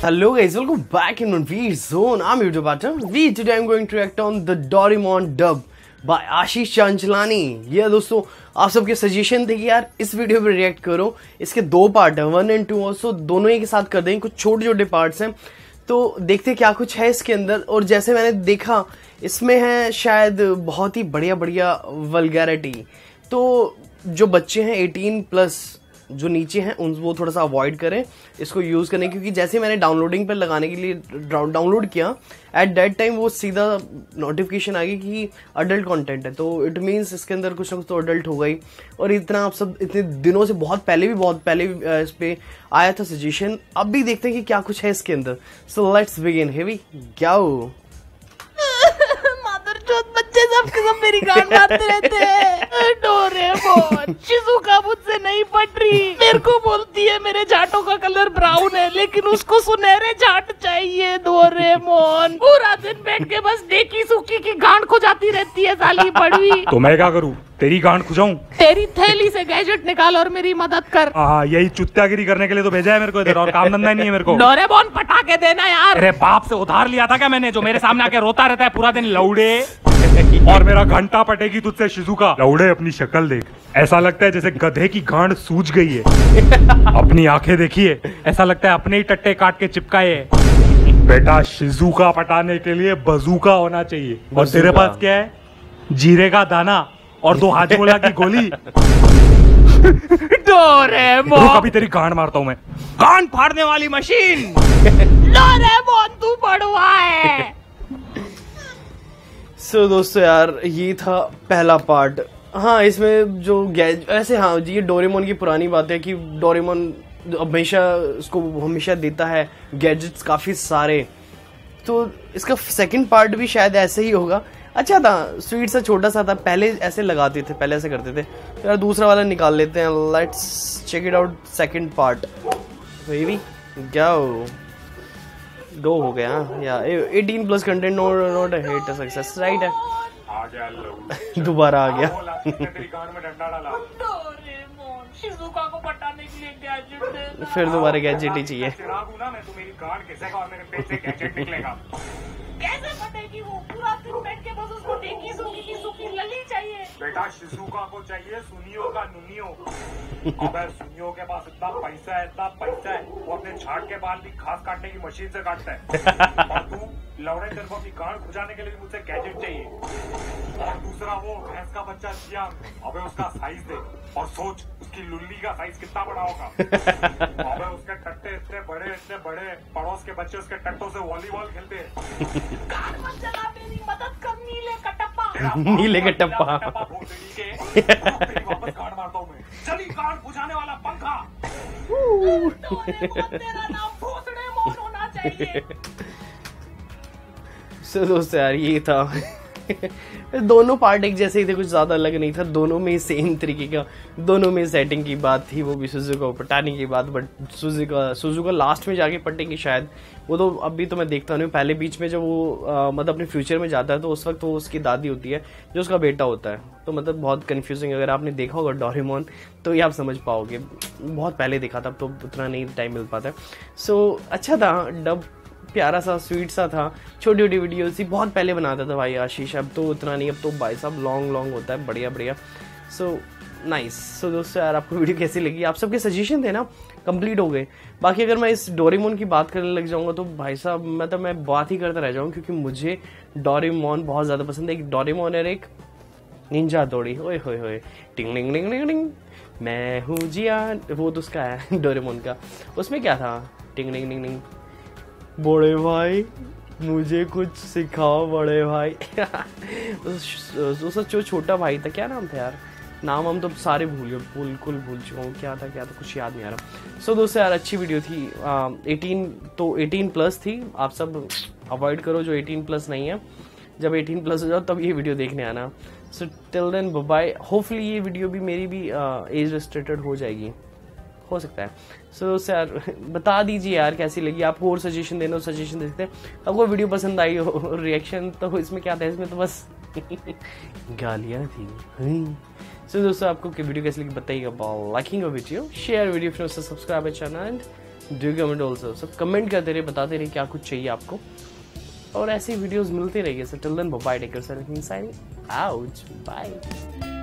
Hello guys, welcome back in Movie Zone. I'm YouTube Bata. Today I'm going to react on the Doraemon dub by आशीष चांचलानी। ये दोस्तों आप सबके suggestion थे कि यार इस वीडियो पे रिएक्ट करो। इसके दो पार्ट हैं, 1 और 2 ऑल्सो, दोनों एक साथ कर देंगे। कुछ छोटे छोटे पार्ट्स हैं तो देखते क्या कुछ है इसके अंदर। और जैसे मैंने देखा इसमें है शायद बहुत ही बढ़िया बढ़िया वल्गैरिटी। तो जो बच्चे हैं 18+ जो नीचे हैं उन वो थोड़ा सा अवॉइड करें इसको यूज़ करने, क्योंकि जैसे मैंने डाउनलोडिंग पर लगाने के लिए डाउनलोड किया एट दैट टाइम वो सीधा नोटिफिकेशन आ गई कि अडल्ट कंटेंट है। तो इट मीन्स इसके अंदर कुछ ना कुछ तो अडल्ट हो गई। और इतना आप सब इतने दिनों से बहुत पहले भी इस पे आया था सजेशन। अब भी देखते हैं कि क्या कुछ है इसके अंदर। So let's begin. हेवी जाओ। बच्चे सब मेरी गांड मारते रहते हैं। डोरेमोन शिज़ुका मुझसे नहीं पट रही। मेरे को बोलती है मेरे जाटों का कलर ब्राउन है लेकिन उसको सुनहरे जाट चाहिए। डोरेमोन पूरा दिन बैठ के बस डेकी सुकी की गांड खुजाती रहती है साली बड़वी। तो मैं क्या करूं? तेरी गांड खुजाऊं? तेरी थैली से गैजेट निकाल और मेरी मदद कर। यही चुत्यागिरी करने के लिए तो भेजा है मेरे को इधर, और काम धंधा नहीं है मेरे को। डोरेमोन पटाखे देना यार। अरे बाप से उधार लिया था क्या मैंने, जो मेरे सामने आके रोता रहता है पूरा दिन लौड़े। और मेरा घंटा पटेगी तुझसे शिज़ुका। लौड़े अपनी शक्ल देख, ऐसा लगता है जैसे गधे की गांड सूज गई है। अपनी आंखें देखिए, ऐसा लगता है अपने ही टट्टे काट के चिपकाए है। बेटा शिज़ुका पटाने के लिए बजूका होना चाहिए, और तेरे पास क्या है? जीरे का दाना और 2 हाजमोला की गोली। डोरेमोन कभी तेरी गांड मारता हूँ मैं, गांड फाड़ने वाली मशीन। डोरेमोन तू बड़वा है। सो दोस्तों यार ये था पहला पार्ट। हाँ इसमें जो ऐसे हाँ ये डोरेमोन की पुरानी बात है कि डोरेमोन हमेशा उसको हमेशा देता है गैजेट्स काफ़ी सारे। तो इसका सेकंड पार्ट भी शायद ऐसे ही होगा। अच्छा था, स्वीट सा छोटा सा था। पहले ऐसे लगाते थे, पहले ऐसे करते थे। तो यार दूसरा वाला निकाल लेते हैं। Let's check it out second part. Baby जाओ। 2 हो गया या 18+ content not a hit success, right है। दोबारा आ गया। शिज़ुका को पटाने के लिए गैजेट देना। फिर दोबारा गैजेट ही चाहिए। कैसे पटेगी वो? पूरा दिन बैठ के बस उसको डेकी सुकी लली चाहिए। बेटा शिज़ुका को चाहिए सुनियो का नुनियो। अबे सुनियो के पास इतना पैसा है वो अपने झाड़ के बाल भी घास काटने की मशीन से काटता है। और तू लौड़े तेरे को अपनी गांड खुजाने के लिए मुझसे गैजेट चाहिए। और दूसरा वो भैंस का बच्चा जियान, अबे उसका साइज दे और सोच उसकी लुल्ली का साइज कितना बड़ा होगा। अबे उसके टट्टे इतने बड़े, पड़ोस के बच्चे उसके टट्टों से वॉलीबॉल खेलते हैं। गांड मत जला, मेरी मदद कर नीले का टप्पा। नीले का टप्पा। वापस गांड मारता हूँ मैं। चली गांड बुझाने वाला पंखा। तेरा नाम भोसड़े मोन होना चाहिए। सो दोस्तों यार ये था। दोनों पार्ट एक जैसे ही थे, कुछ ज्यादा अलग नहीं था। दोनों में सेम तरीके का, दोनों में सेटिंग की बात थी। वो भी सुजुका पटाने की बात, बट सुजुका लास्ट में जाके पटेंगे शायद। वो तो अभी तो मैं देखता नहीं। पहले बीच में जब वो मतलब अपने फ्यूचर में जाता है तो उस वक्त वो उसकी दादी होती है जो उसका बेटा होता है। तो मतलब बहुत कंफ्यूजिंग। अगर आपने देखा होगा डोरेमोन तो ये आप समझ पाओगे। बहुत पहले देखा था तो उतना नहीं टाइम मिल पाता है। सो अच्छा था डब, प्यारा सा स्वीट सा था। छोटी छोटी वीडियो थी, बहुत पहले बनाता था भाई आशीष। अब तो उतना नहीं, अब तो भाई साहब लॉन्ग होता है। बढ़िया। So nice. सो दोस्तों यार आपको वीडियो कैसी लगी? आप सबके सजेशन थे ना, कंप्लीट हो गए। बाकी अगर मैं इस डोरेमोन की बात करने लग जाऊंगा तो भाई साहब मतलब मैं बात ही करता रह जाऊंगा, क्योंकि मुझे डोरेमोन बहुत ज़्यादा पसंद है। एक डोरेमोन और एक निंजा हथौड़ी। ओए होए टिंग टिंग टिंग टिंग टिंग, मैं हूँ जियान। वो तो उसका है डोरेमोन का। उसमें क्या था? टिंग टिंग टिंग टिंग, बड़े भाई मुझे कुछ सिखाओ बड़े भाई। जो छोटा भाई था, क्या नाम था यार? नाम हम तो सारे बिल्कुल भूल चुका हूँ। क्या था कुछ याद नहीं आ रहा। सो दोस्तों यार अच्छी वीडियो थी। 18+ थी। आप सब अवॉइड करो जो 18+ नहीं है। जब 18+ हो जाओ तब ये वीडियो देखने आना। So till then bye. Hopefully ये वीडियो भी मेरी भी एज रिस्ट्रिक्टेड हो जाएगी, हो सकता है। सो यार बता दीजिए यार कैसी लगी। आपको और सजेशन देना हो सजेशन दे सकते हैं। आपको वीडियो पसंद आई हो, रिएक्शन तो इसमें क्या था? इसमें तो बस गालियाँ थी। सो दोस्तों आपको वीडियो कैसी लगी बताइएगा। Liking a video, share video, subscribe channel and do comment also, सब कमेंट करते रहे, बताते रहे क्या कुछ चाहिए आपको, और ऐसी वीडियोस मिलती रहेगी। So till then bye, take care, signing out, bye.